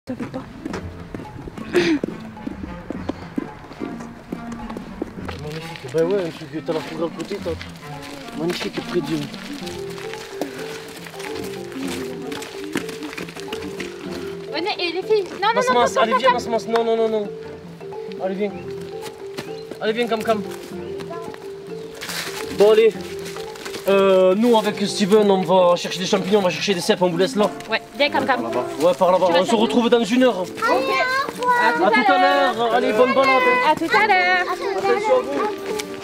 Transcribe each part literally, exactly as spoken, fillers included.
T'avais pas. Magnifique, bah ouais, t'as la fourrure à côté, toi. Magnifique, près de Dieu. Venez, et les filles. Non, non, non, Masmas, non, allez, viens, Masmas. Non, non, non, non. Allez, viens. Allez, viens, Cam Cam. Bon, allez. Euh, nous, avec Steven, on va chercher des champignons, on va chercher des cèpes, on vous laisse là. Ouais, viens, Cam Cam. Ouais, par là-bas. On se retrouve dans une heure. Ok. À tout à, à tout à l'heure. Allez, bonne balade. À tout à l'heure. Attention à vous.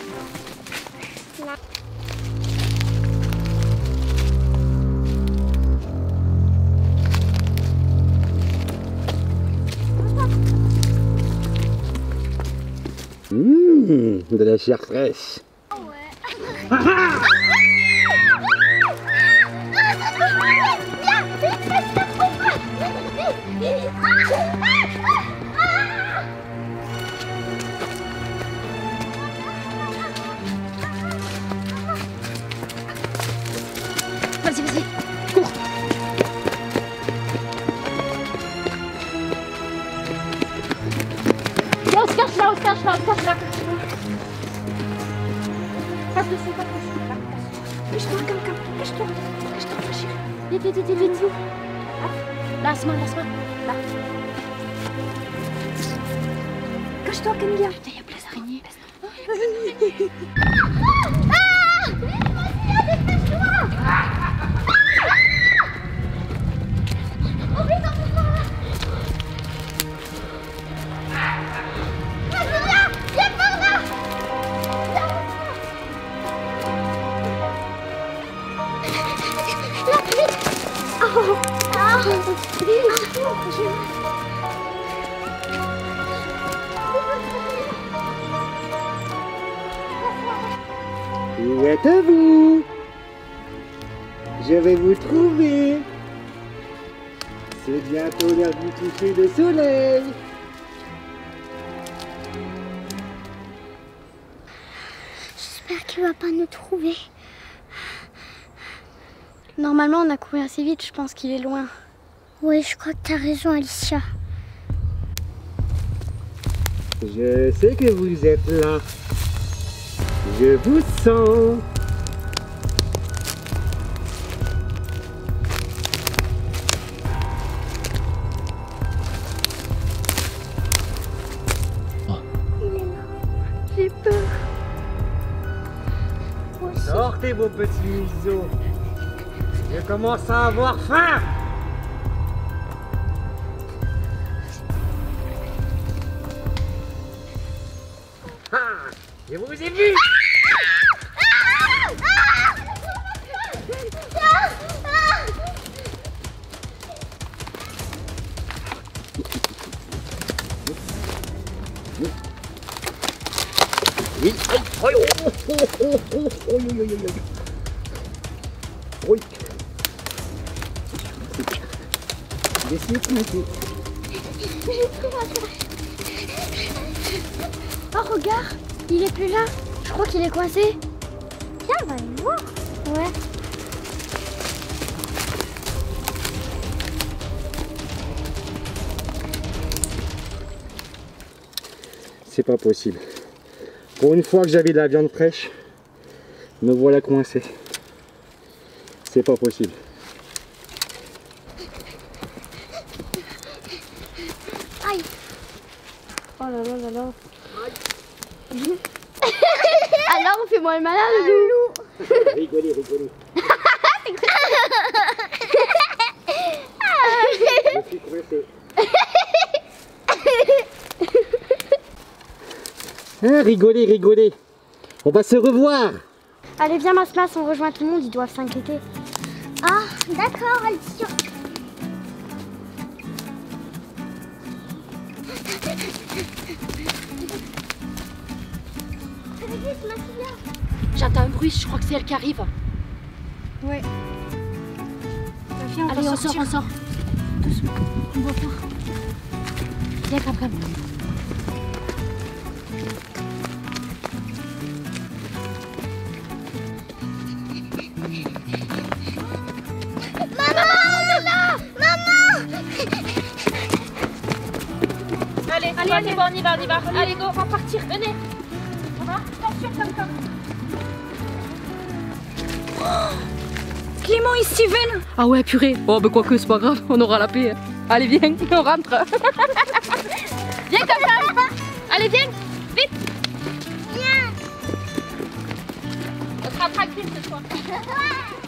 Mmh, de la chair fraîche. Oh ouais. Vas-y, vas-y, cours. Là, on se cache là, on se cache là, on se cache là. Passe dessus, passe dessus. Cache-toi, Cam Cam, cache-toi. Cache-toi, ma chérie. Vite, vite, vite, vite, vite. Là, Asma, Asma, là. Cache-toi, Camilla. Putain, il y a plein d'araignées. Où êtes-vous? Je vais vous trouver. C'est bientôt l'heure du coucher de soleil. J'espère qu'il va pas nous trouver. Normalement, on a couru assez vite, je pense qu'il est loin. Oui, je crois que tu as raison, Alicia. Je sais que vous êtes là. Je vous sens. Il est là. J'ai peur. Moi aussi. Sortez vos petits museaux. Je commence à avoir faim. Ah, je vous ai vu. Oui, aïe, aïe, oh, oh, oh, oh, oh, oh, oh, oh, oh, oh. Oui. Laissez coincer. Oh, regarde, il est plus là. Je crois qu'il est coincé. Viens, on va aller voir. Ouais. C'est pas possible. Pour une fois que j'avais de la viande fraîche, me voilà coincé. C'est pas possible. Aïe. Oh là là là là. Alors, on fait moins le malin, le loup. Rigolez, rigolez. Je suis coincé. Hein, rigolez, rigolez. On va se revoir. Allez, viens, Masmas, on rejoint tout le monde, ils doivent s'inquiéter. Ah, d'accord, Alicia. J'entends un bruit, je crois que c'est elle qui arrive. Ouais. Viens, on Allez, on sort, on sort. Doucement, on va voir. Viens, Cam Cam. Maman, on est là. Maman. Allez, allez, allez, bon, on y va, on y va. Allez, go, on va partir, venez. On va, attention, comme ça. Clément et Steven. Ah ouais, purée. Oh, bah quoique, c'est pas grave, on aura la paix. Allez, viens, on rentre. Viens comme ça. Allez, viens, vite. Viens. On sera tranquille ce soir.